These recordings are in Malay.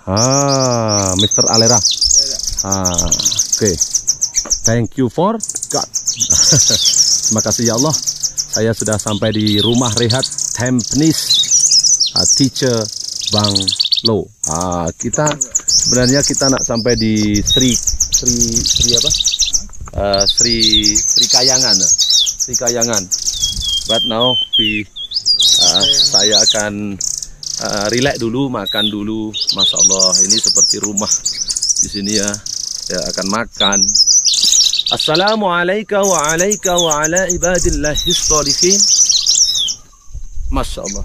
Mr. Alera. Oke. Thank you for God. Terima kasih ya Allah. Saya sudah sampai di rumah rehat Tampines Teacher Bang Lo. Kita sebenarnya kita nak sampai di Sri Kayangan. But now saya akan relax dulu, makan dulu. Masya Allah, ini seperti rumah di sini ya. Saya akan makan. Assalamualaikum wa ala ibadillahis sholihin. Masya Allah.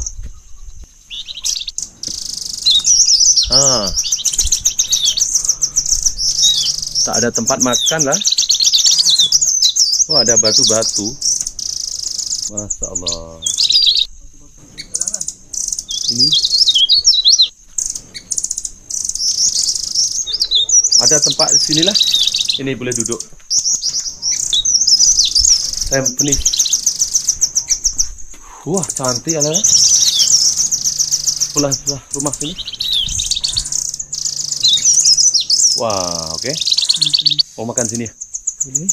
Tak ada tempat makan lah. Wah, ada batu-batu. Masya Allah. Ini ada tempat sinilah. Ini boleh duduk. Tampines. Wah, cantik ala. Sebelah rumah sini. Wah, oke. Mau makan sini ya? Boleh.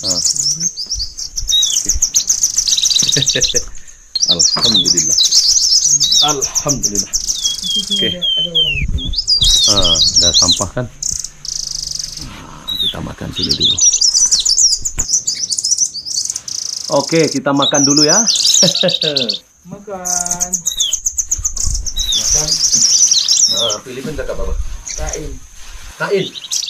Alhamdulillah. Alhamdulillah. Oke. Ada sampah kan? Kita makan sini dulu. Oke, kita makan dulu ya. Makan. Filipin cakap apa? Kain. Kain.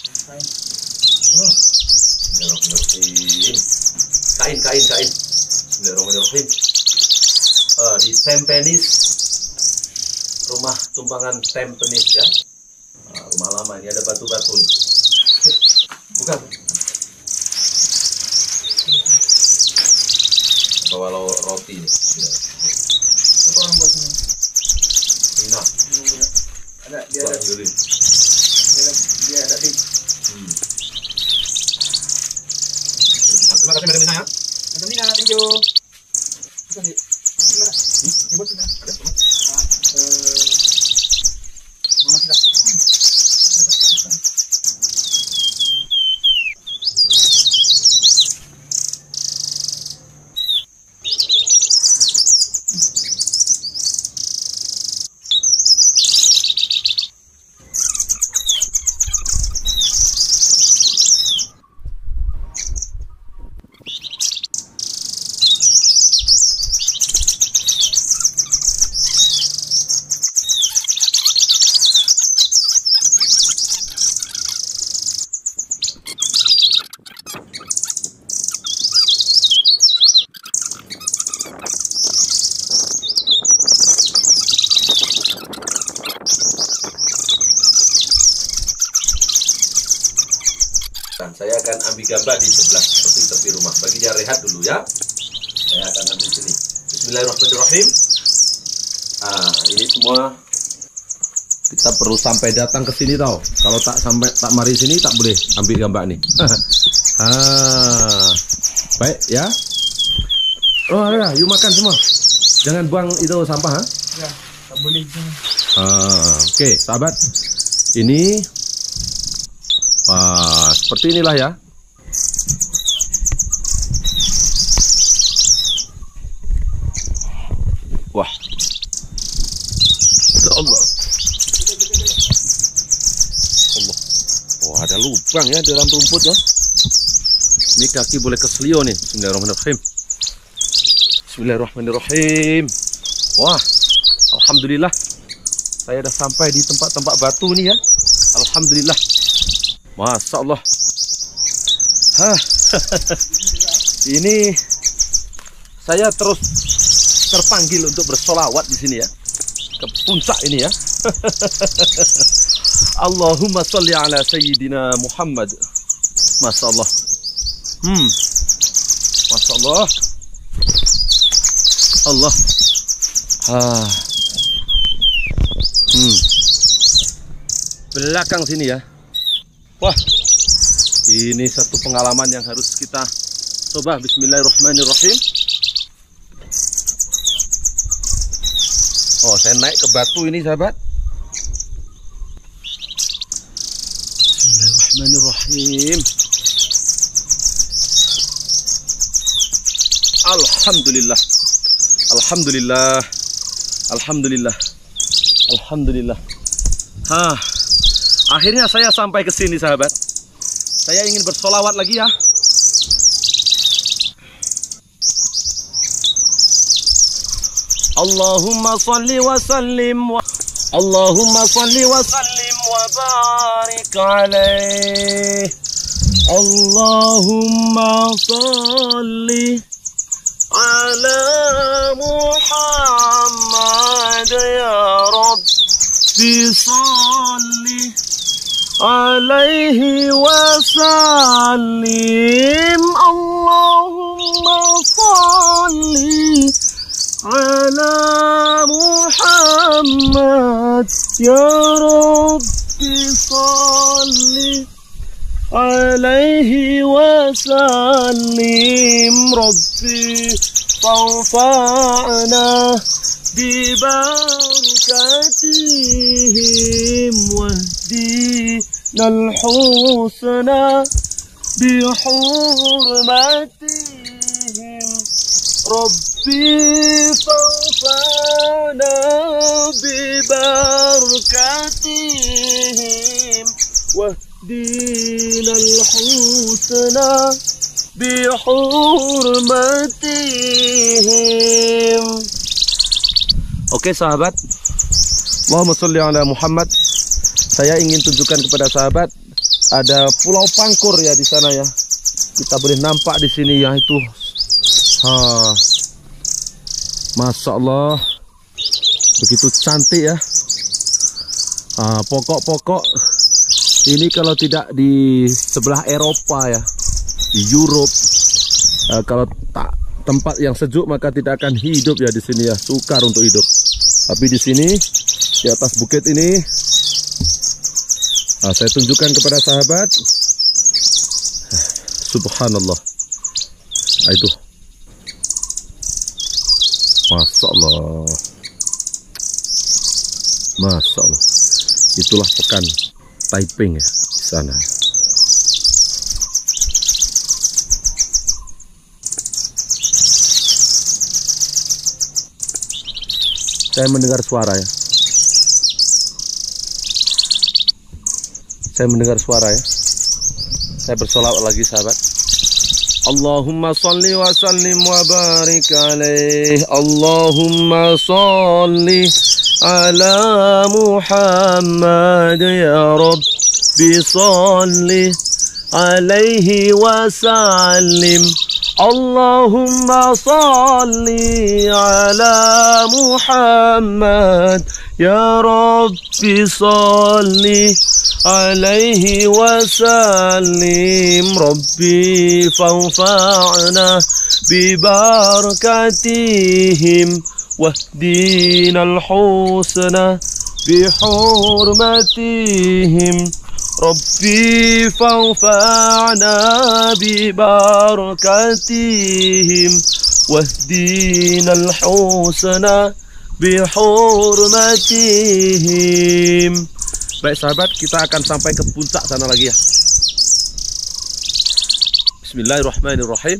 Kain. Bismillahirrahmanirrahim. Di Tampines, rumah tumpangan Tampines ya. Rumah lama ini ada batu-batu nih. Bukan. Bawa roti nih. Siapa orang buatnya? Enak. Ada dia ada di. Terima kasih Madam Mina ya. Madam Mina, thank you. Bukan di. Ini buat mana? Ada. Mama sudah. Saya akan ambil gambar di sebelah tepi rumah. Bagi dia rehat dulu ya. Saya akan ambil sini. Bismillahirrahmanirrahim. Ini semua kita perlu sampai datang ke sini tau. Kalau tak mari sini tak boleh ambil gambar nih. Baik ya. Oh ya, you makan semua. Jangan buang itu sampah. Ya, tak boleh. Oke, sahabat. Ini seperti inilah ya. Wah. Allah. Wah, ada lubang ya dalam rumput ya. Ini kaki boleh keselio nih. Bismillahirrahmanirrahim. Bismillahirrahmanirrahim. Wah, alhamdulillah. Saya sudah sampai di tempat-tempat batu nih ya. Alhamdulillah. Masya Allah. Ini saya terus terpanggil untuk bersolawat di sini ya, ke puncak ini ya. Allahumma sholli ala sayyidina Muhammad. Masya Allah. Masya Allah. Allah. Belakang sini ya. Wah, ini satu pengalaman yang harus kita coba. Bismillahirrahmanirrahim. Oh, saya naik ke batu ini, sahabat. Bismillahirrahmanirrahim. Alhamdulillah. Alhamdulillah. Alhamdulillah. Alhamdulillah. Akhirnya saya sampai ke sini, sahabat. Saya ingin bersolawat lagi ya. Allahumma salli wa sallim wa Allahumma salli wa sallim wa barik alaih. Allahumma salli ala Muhammad ya Rabbi salli alaihi wa sallim. Allahumma salli ala Muhammad ya Rabbi salli alaihi wa sallim. Rabbi fa'fa'na bi barakatihim wahdinal husna bi hurmatihim. Rabbi fa'fa'na bi barakatihim wahdinal husna bi hurmatihim. Oke sahabat, Allahumma sholli ala Muhammad. Saya ingin tunjukkan kepada sahabat, ada Pulau Pangkur ya di sana ya. Kita boleh nampak di sini ya itu. Masya Allah, begitu cantik ya. Pokok-pokok ini kalau tidak di sebelah Eropa ya, di Europe, kalau tak tempat yang sejuk maka tidak akan hidup ya di sini ya, sukar untuk hidup. Tapi di sini di atas bukit ini, saya tunjukkan kepada sahabat. Subhanallah, itu, Masya Allah, Masya Allah. Itulah pekan Taiping ya di sana. Saya mendengar suara ya. Saya mendengar suara ya. Saya bersolawat lagi sahabat. Allahumma salli wa sallim wa barik alaih. Allahumma salli ala Muhammad ya Rabbi salli alaihi wa sallim. Allahumma salli ala Muhammad ya Rabbi salli alaihi wa sallim. Rabbi fa'fa'na bi barakatihim wahdinal husna bi hurmatihim. Rabbi fa'fa'na bi barakatihim wahdinal husna bi hurmatihim. Baik sahabat, kita akan sampai ke puncak sana lagi ya. Bismillahirrahmanirrahim.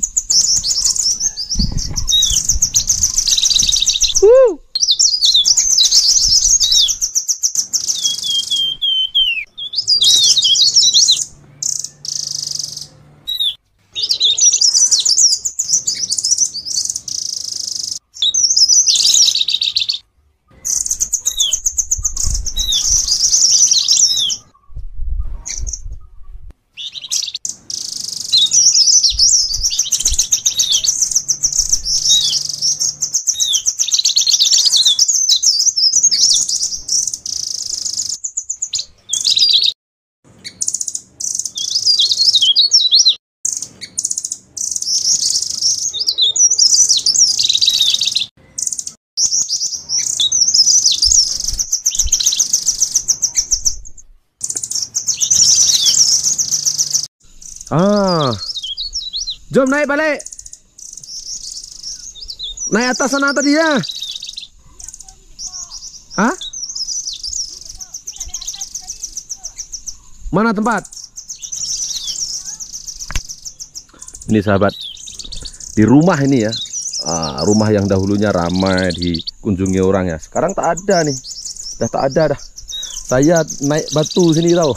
Jom naik balik. Naik atas sana tadi ya. Hah? Mana tempat? Ini sahabat, di rumah ini ya, rumah yang dahulunya ramai dikunjungi orang ya, sekarang tak ada nih, dah tak ada dah. Saya naik batu sini tahu.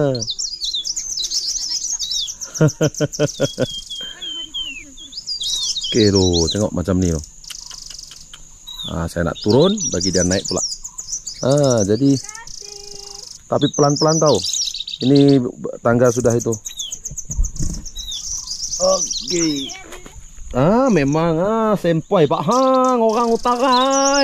Oke loh, tengok macam ni loh. Saya nak turun, bagi dia naik pula. Jadi, tapi pelan-pelan tahu. Ini tangga sudah itu. Oke. Memang sempoi Pak Hang, orang utara.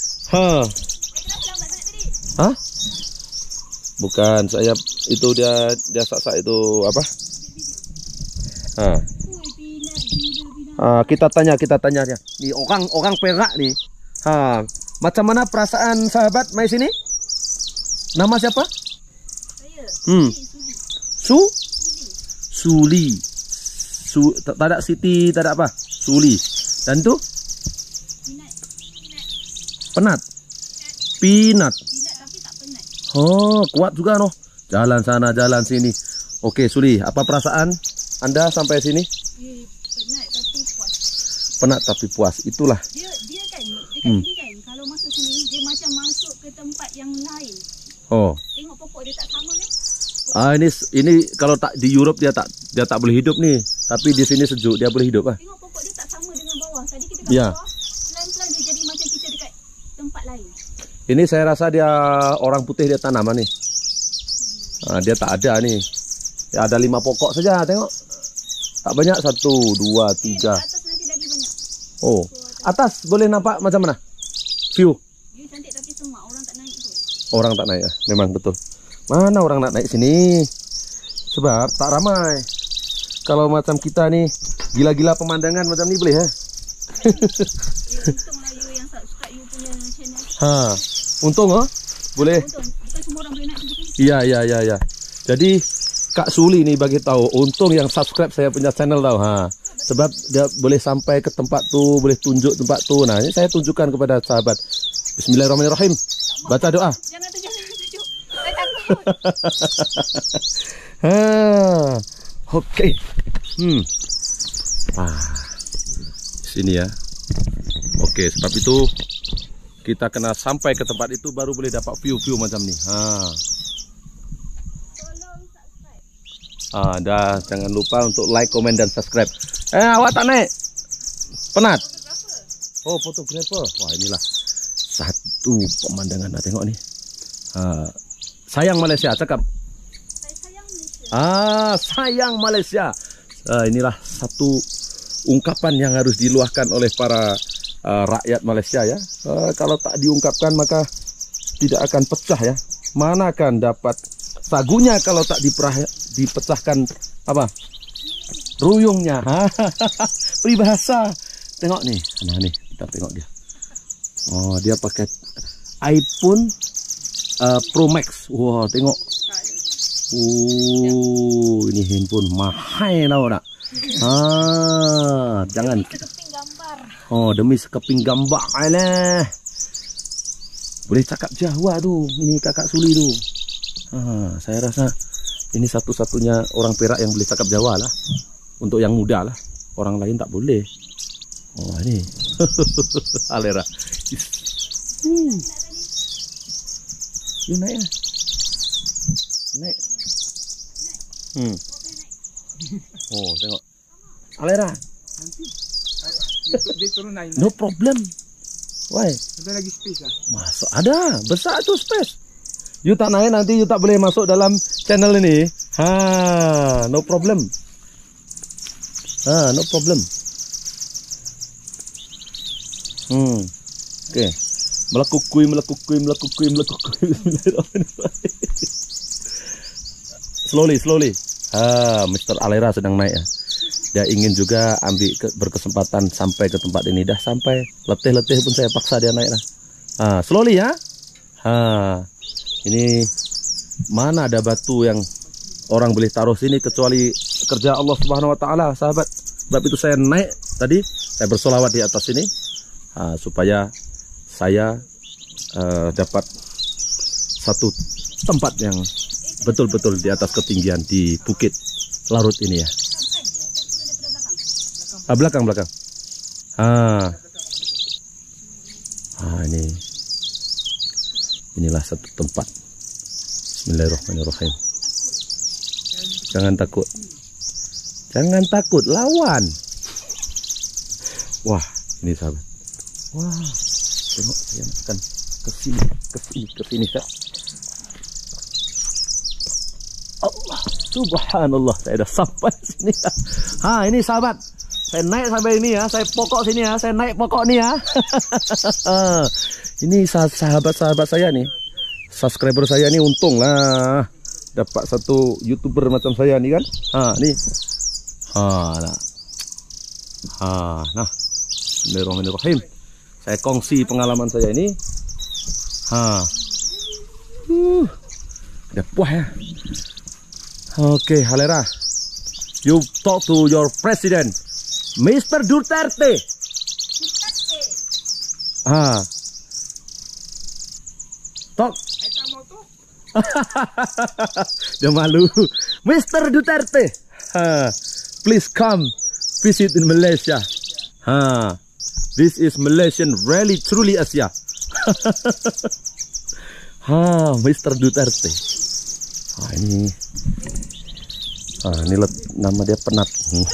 Bukan, saya itu dia sak-sak itu apa? Kita tanya dia. Nih orang Perak nih. Macam mana perasaan sahabat mai sini? Nama siapa? Saya. Suli. Tak ada Siti, tak ada apa? Suli. Dan tu? Penat. Pinat. Tapi tak penat. Oh, kuat juga noh. Jalan sana, jalan sini. Oke, Suli, apa perasaan Anda sampai sini? Penat tapi puas. Penat tapi puas. Itulah. Dia kan dekat sini kan. Kalau masuk sini dia macam masuk ke tempat yang lain. Oh. Tengok pokok dia tak sama kan? Ini kalau tak di Europe dia tak boleh hidup nih. Tapi di sini sejuk, dia boleh hidup. Tengok pokok dia tak sama dengan bawah. Tadi kita kat Ya. bawah, pelan-pelan dia jadi macam kita dekat tempat lain. Ini saya rasa dia orang putih dia tanaman nih. Dia tak ada nih. Ya, ada 5 pokok saja, tengok. Tak banyak, 1, 2, 3. Atas nanti lagi banyak. Oh, atas boleh nampak macam mana? View. Dia cantik tapi semak, orang tak naik tu. Orang tak naik ya, memang betul. Mana orang nak naik sini? Sebab tak ramai. Kalau macam kita nih, gila-gila pemandangan macam ni boleh ya? Untunglah you yang subscribe you punya channel. Untung boleh. Untung, bukan semua orang boleh naik macam ni. Iya. Jadi Kak Suli nih bagi tahu, untung yang subscribe saya punya channel tahu. Sebab dia boleh sampai ke tempat tu, boleh tunjuk tempat tu. Nah, ini saya tunjukkan kepada sahabat. Bismillahirrahmanirrahim. Baca doa. Jangan tunjuk. Saya takut. Oke. Sini ya. Oke, sebab itu kita kena sampai ke tempat itu baru boleh dapat view-view macam ni. Dah jangan lupa untuk like, komen dan subscribe. Awak tak naik? Penat? Oh, fotografer. Wah, inilah satu pemandangan. Tengok nih. Sayang Malaysia, cakap. Sayang Malaysia. Inilah satu ungkapan yang harus diluahkan oleh para rakyat Malaysia ya. Kalau tak diungkapkan maka tidak akan pecah ya. Mana akan dapat sagunya kalau tak dipecahkan apa? Ruyungnya. Peribahasa. Tengok nih. Nah nih, kita tengok dia. Oh, dia pakai iPhone Pro Max. Wah, tengok. Ini handphone mahal tau nak. Jangan. Sekeping gambar. Oh, demi sekeping gambar lah. Boleh cakap Jawa tu. Ini kakak Suli tu. Saya rasa ini satu-satunya orang Perak yang boleh cakap Jawa lah. Untuk yang muda lah. Orang lain tak boleh. Oh, ini. Alera. Dia naik lah. Naik. Oh, tengok. Alera. Dia turun naik. No problem. Why? Ada lagi space lah. Masuk ada, besar tu space. You tak naik nanti you tak boleh masuk dalam channel ini. No problem. No problem. Oke. Melekukui. Slowly. Mr. Alera sedang naik ya. Dia ingin juga berkesempatan sampai ke tempat ini. Dah sampai, letih pun saya paksa dia naik lah. Slowly ya. Ini mana ada batu yang orang boleh taruh sini kecuali kerja Allah Subhanahu Wa Taala, sahabat. Sebab itu saya naik tadi, saya bersolawat di atas sini supaya saya dapat satu tempat yang betul-betul di atas ketinggian di Bukit Larut ini ya. Belakang. Inilah satu tempat. Bismillahirrahmanirrahim. Jangan takut, lawan. Wah, ini sahabat. Wah, tengok, saya akan ke sini Kak. Allah, subhanallah, saya dah sampai sini. Ini sahabat. Saya naik sampai ini ya, saya pokok sini ya, saya naik pokok nih ya. Ini sahabat-sahabat saya nih, subscriber saya nih, untung lah dapat satu YouTuber macam saya nih kan. Nih. Nah. Bismillahirrahmanirrahim. Saya kongsi pengalaman saya ini. Udah puas ya. Oke, Halera. You talk to your president, Mr. Duterte. Talk. Dia malu. Mr. Duterte, please come visit in Malaysia. This is Malaysian really truly Asia. Mr. Duterte. Ini nama dia Penat.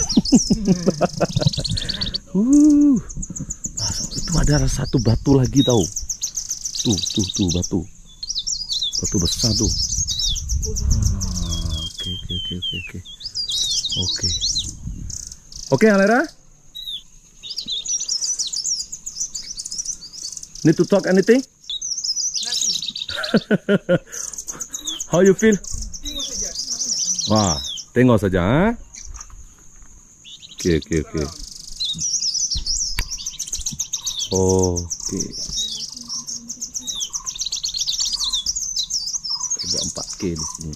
Itu ada satu batu lagi tahu. Tuh batu besar tuh. Oke, Halera. Need to talk anything? Nothing. How you feel? Tengok saja. Wah, tengok saja. Oke. Ada 4K di sini.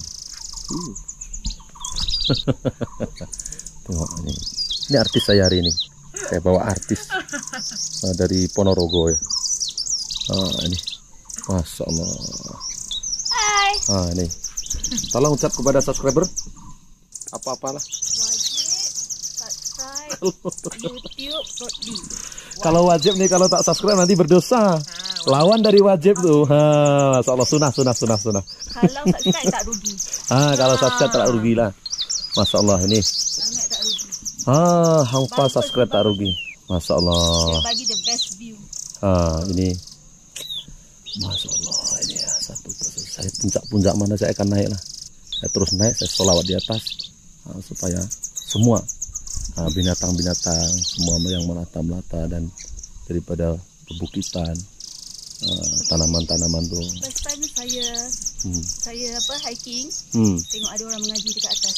Tengok ini. Ini artis saya hari ini. Saya bawa artis dari Ponorogo ya. Ini. Masya Allah. Hai. Ini. Tolong ucap kepada subscriber. Apa-apalah. Wajib subscribe YouTube.d. Kalau wajib nih, kalau tak subscribe nanti berdosa. Lawan dari wajib tuh. Masya Allah, sunah. Kalau subscribe tak rugi. Kalau subscribe tak rugi lah. Masya Allah ini. Sangat tak rugi. Hampa subscribe tak rugi. Masya Allah. Dia bagi the best view. Ini. Masya Allah, ini ya satu persatu. Saya puncak mana saya akan naik lah. Saya terus naik, saya sholawat di atas supaya semua binatang-binatang semua yang melata-melata dan daripada perbukitan, tanaman-tanaman tuh. First time saya hiking, tengok ada orang mengaji dekat atas.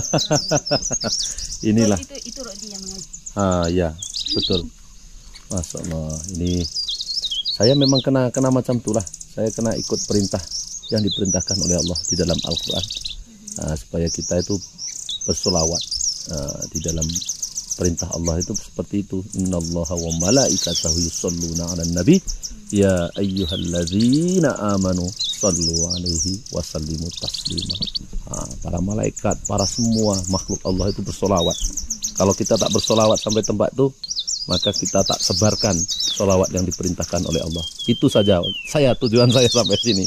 Inilah. Itu Rodi yang mengaji. Ya, betul. Masya Allah, ini saya memang kena macam itulah. Saya kena ikut perintah yang diperintahkan oleh Allah di dalam Al-Quran, supaya kita itu bersolawat di dalam perintah Allah itu seperti itu. Innallaha wa malaikatahu yusholluna 'alan nabi ya ayyuhalladzina amanu shallu 'alaihi wa sallimu taslima. Para malaikat, para semua makhluk Allah itu bersolawat. Kalau kita tak bersolawat sampai tempat itu, maka kita tak sebarkan solawat yang diperintahkan oleh Allah. Itu saja tujuan saya sampai sini.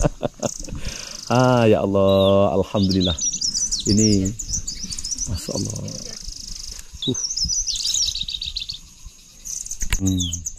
Ya Allah, alhamdulillah. Ini Masya Allah.